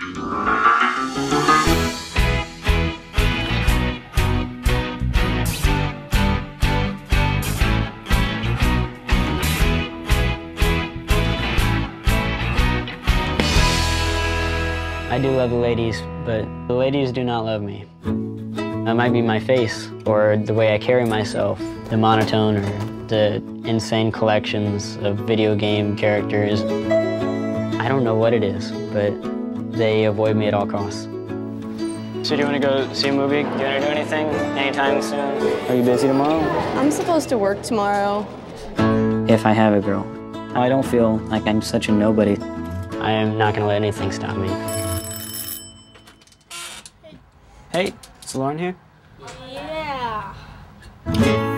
I do love the ladies, but the ladies do not love me. That might be my face, or the way I carry myself, the monotone, or the insane collections of video game characters. I don't know what it is, but they avoid me at all costs. So do you want to go see a movie? Do you want to do anything anytime soon? Are you busy tomorrow? I'm supposed to work tomorrow. If I have a girl, I don't feel like I'm such a nobody. I am not going to let anything stop me. Hey, is Lauren here? Yeah.